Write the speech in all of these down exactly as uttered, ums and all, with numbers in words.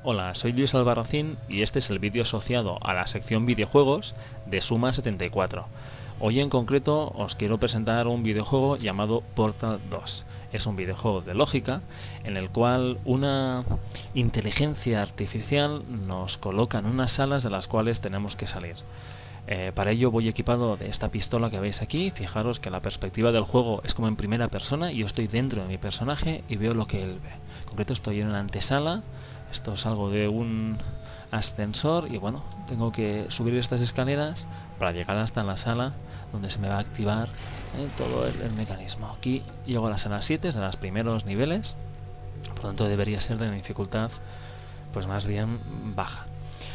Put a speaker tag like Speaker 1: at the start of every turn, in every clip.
Speaker 1: Hola, soy Luis Albarracín y este es el vídeo asociado a la sección videojuegos de Suma setenta y cuatro. Hoy en concreto os quiero presentar un videojuego llamado Portal dos. Es un videojuego de lógica en el cual una inteligencia artificial nos coloca en unas salas de las cuales tenemos que salir. Eh, para ello voy equipado de esta pistola que veis aquí. Fijaros que la perspectiva del juego es como en primera persona y yo estoy dentro de mi personaje y veo lo que él ve. En concreto estoy en una antesala. Esto es algo de un ascensor y bueno, tengo que subir estas escaleras para llegar hasta la sala donde se me va a activar eh, todo el, el mecanismo. Aquí llego a la sala siete, es de los primeros niveles, por lo tanto debería ser de dificultad pues más bien baja.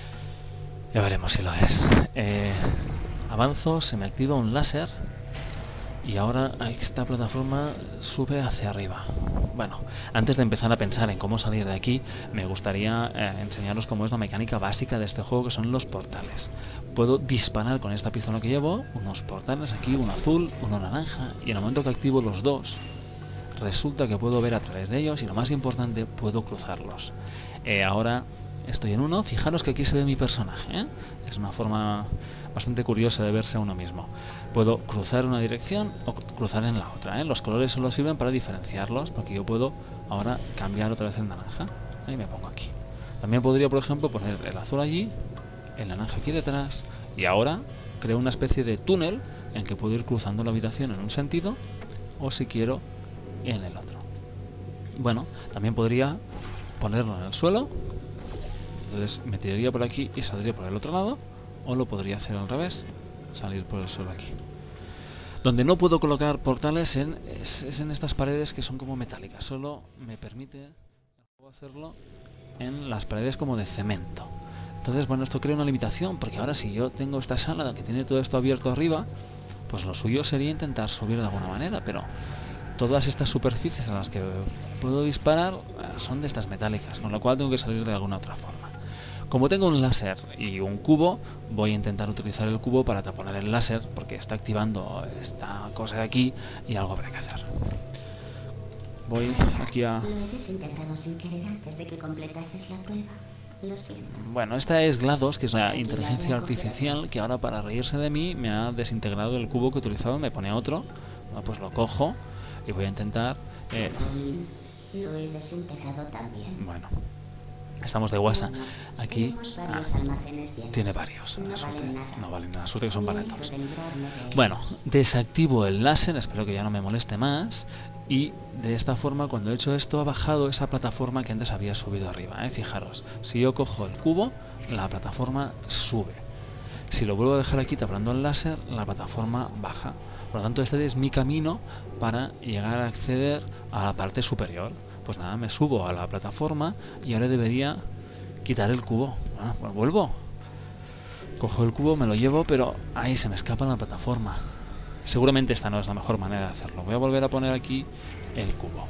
Speaker 1: Ya veremos si lo es. Eh, avanzo, se me activa un láser y ahora esta plataforma sube hacia arriba. Bueno, antes de empezar a pensar en cómo salir de aquí, me gustaría eh, enseñaros cómo es la mecánica básica de este juego, que son los portales. Puedo disparar con esta pistola que llevo, unos portales aquí, uno azul, uno naranja, y en el momento que activo los dos, resulta que puedo ver a través de ellos y lo más importante, puedo cruzarlos. Eh, ahora estoy en uno, fijaros que aquí se ve mi personaje, ¿eh? Es una forma bastante curiosa de verse a uno mismo. Puedo cruzar en una dirección o cruzar en la otra, ¿eh? Los colores solo sirven para diferenciarlos, porque yo puedo ahora cambiar otra vez el naranja. Ahí me pongo aquí. También podría, por ejemplo, poner el azul allí, el naranja aquí detrás, y ahora creo una especie de túnel en que puedo ir cruzando la habitación en un sentido, o si quiero, en el otro. Bueno, también podría ponerlo en el suelo, entonces me tiraría por aquí y saldría por el otro lado, o lo podría hacer al revés, salir por el suelo aquí. Donde no puedo colocar portales en, es, es en estas paredes que son como metálicas, solo me permite hacerlo en las paredes como de cemento. Entonces, bueno, esto crea una limitación, porque ahora si yo tengo esta sala que tiene todo esto abierto arriba, pues lo suyo sería intentar subir de alguna manera, pero todas estas superficies a las que puedo disparar son de estas metálicas, con lo cual tengo que salir de alguna otra forma. Como tengo un láser y un cubo, voy a intentar utilizar el cubo para taponar el láser, porque está activando esta cosa de aquí y algo habrá que hacer. Voy aquí a...
Speaker 2: Lo he desintegrado sin querer antes de que completases la prueba. Lo siento.
Speaker 1: Bueno, esta es GLaDOS, que es una inteligencia artificial que ahora, para reírse de mí, me ha desintegrado el cubo que he utilizado, me pone otro. Bueno, pues lo cojo y voy a intentar... Eh...
Speaker 2: Lo he desintegrado también.
Speaker 1: Bueno, estamos de guasa. Aquí ah, tiene varios.
Speaker 2: No
Speaker 1: Suerte,
Speaker 2: valen nada.
Speaker 1: no valen nada, suerte que son baratos.
Speaker 2: De librarme de
Speaker 1: Bueno, desactivo el láser, espero que ya no me moleste más. Y de esta forma, cuando he hecho esto, ha bajado esa plataforma que antes había subido arriba, ¿eh? Fijaros, si yo cojo el cubo, la plataforma sube. Si lo vuelvo a dejar aquí tapando el láser, la plataforma baja. Por lo tanto, este es mi camino para llegar a acceder a la parte superior. Pues nada, me subo a la plataforma y ahora debería quitar el cubo. Bueno, pues vuelvo. Cojo el cubo, me lo llevo, pero ahí se me escapa la plataforma. Seguramente esta no es la mejor manera de hacerlo. Voy a volver a poner aquí el cubo.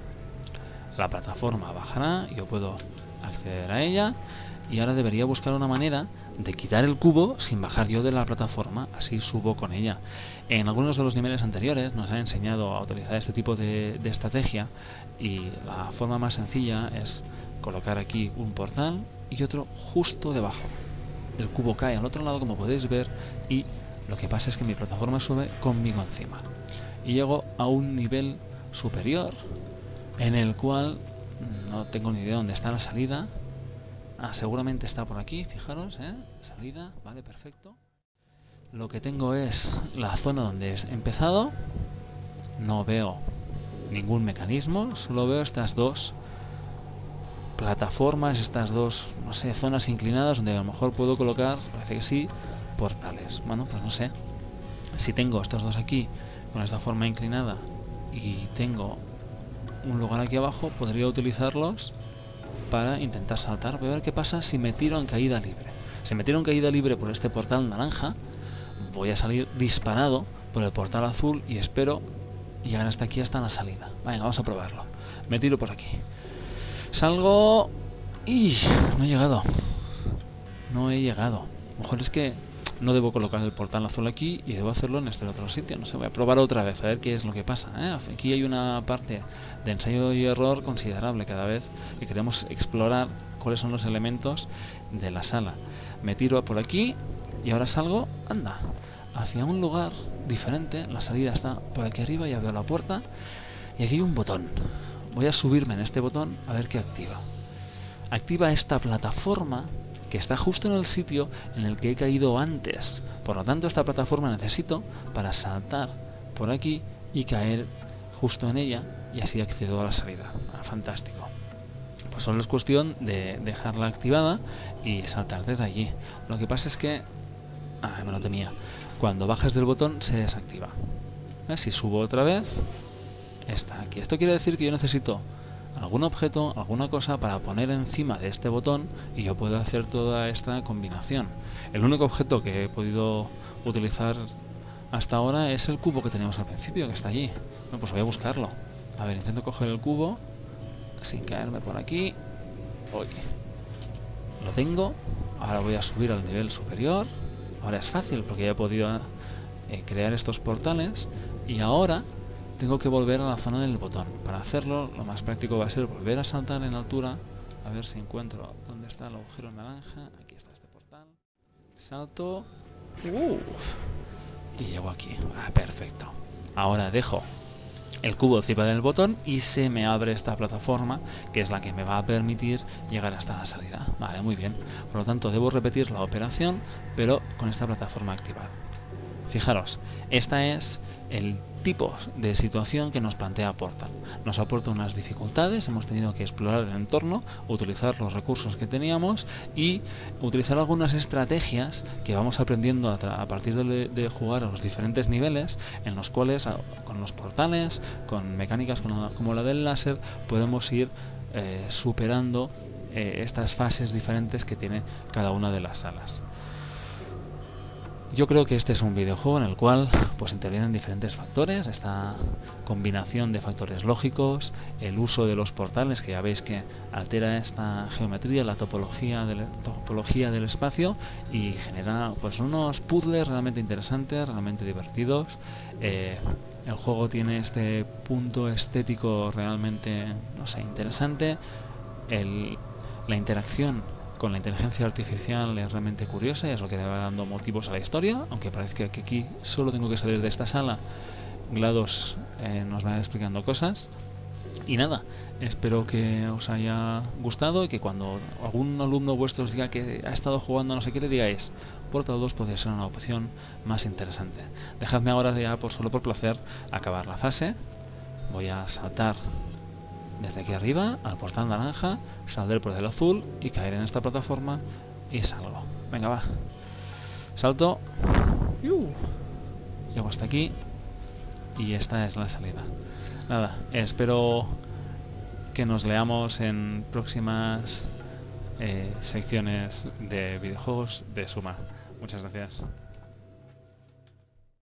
Speaker 1: La plataforma bajará, yo puedo acceder a ella y ahora debería buscar una manera de quitar el cubo sin bajar yo de la plataforma, así subo con ella. En algunos de los niveles anteriores nos ha enseñado a utilizar este tipo de, de estrategia y la forma más sencilla es colocar aquí un portal y otro justo debajo. El cubo cae al otro lado, como podéis ver, y lo que pasa es que mi plataforma sube conmigo encima. Y llego a un nivel superior en el cual no tengo ni idea de dónde está la salida. Ah, seguramente está por aquí, fijaros, ¿eh? Salida, vale, perfecto. Lo que tengo es la zona donde he empezado. No veo ningún mecanismo, solo veo estas dos plataformas, estas dos, no sé, zonas inclinadas donde a lo mejor puedo colocar, parece que sí, portales. Bueno, pues no sé. Si tengo estos dos aquí con esta forma inclinada y tengo un lugar aquí abajo, podría utilizarlos para intentar saltar. Voy a ver qué pasa si me tiro en caída libre. Si me tiro en caída libre por este portal naranja, voy a salir disparado por el portal azul y espero llegar hasta aquí, hasta la salida. Venga, vamos a probarlo. Me tiro por aquí. Salgo y no he llegado. No he llegado. A lo mejor es que no debo colocar el portal azul aquí y debo hacerlo en este otro sitio. No sé, voy a probar otra vez a ver qué es lo que pasa, ¿eh? Aquí hay una parte de ensayo y error considerable cada vez que queremos explorar cuáles son los elementos de la sala. Me tiro por aquí y ahora salgo, anda, hacia un lugar diferente. La salida está por aquí arriba, ya veo la puerta y aquí hay un botón. Voy a subirme en este botón a ver qué activa. Activa esta plataforma que está justo en el sitio en el que he caído antes. Por lo tanto, esta plataforma necesito para saltar por aquí y caer justo en ella y así accedo a la salida. Ah, fantástico. Pues solo es cuestión de dejarla activada y saltar desde allí. Lo que pasa es que... Ah, me lo temía. Cuando bajas del botón se desactiva. ¿Ves? Si subo otra vez, está aquí. Esto quiere decir que yo necesito algún objeto, alguna cosa para poner encima de este botón y yo puedo hacer toda esta combinación. El único objeto que he podido utilizar hasta ahora es el cubo que teníamos al principio, que está allí. Bueno, pues voy a buscarlo. A ver, intento coger el cubo sin caerme por aquí. Uy. Lo tengo. Ahora voy a subir al nivel superior. Ahora es fácil porque ya he podido eh, crear estos portales y ahora tengo que volver a la zona del botón. Para hacerlo, lo más práctico va a ser volver a saltar en altura. A ver si encuentro dónde está el agujero naranja. Aquí está este portal. Salto. Uf. Y llego aquí. Ah, perfecto. Ahora dejo el cubo encima del botón y se me abre esta plataforma, que es la que me va a permitir llegar hasta la salida. Vale, muy bien. Por lo tanto, debo repetir la operación, pero con esta plataforma activada. Fijaros, esta es el tipo de situación que nos plantea Portal. Nos aporta unas dificultades, hemos tenido que explorar el entorno, utilizar los recursos que teníamos y utilizar algunas estrategias que vamos aprendiendo a, a partir de, de jugar a los diferentes niveles, en los cuales a, con los portales, con mecánicas como la, como la del láser, podemos ir eh, superando eh, estas fases diferentes que tiene cada una de las salas. Yo creo que este es un videojuego en el cual pues intervienen diferentes factores, esta combinación de factores lógicos, el uso de los portales, que ya veis que altera esta geometría, la topología del, topología del espacio y genera pues unos puzzles realmente interesantes, realmente divertidos. Eh, el juego tiene este punto estético realmente, no sé, interesante. El, la interacción con la inteligencia artificial es realmente curiosa y es lo que le va dando motivos a la historia, aunque parece que aquí solo tengo que salir de esta sala. GLaDOS eh, nos va explicando cosas. Y nada, espero que os haya gustado y que cuando algún alumno vuestro os diga que ha estado jugando no sé qué, le digáis Portal dos podría ser una opción más interesante. Dejadme ahora ya, por solo por placer, acabar la fase. Voy a saltar desde aquí arriba al portal naranja, saldré por el azul y caeré en esta plataforma y salgo. Venga, va. Salto. ¡Yuh! Llego hasta aquí y esta es la salida. Nada, espero que nos leamos en próximas eh, secciones de videojuegos de Suma. Muchas gracias.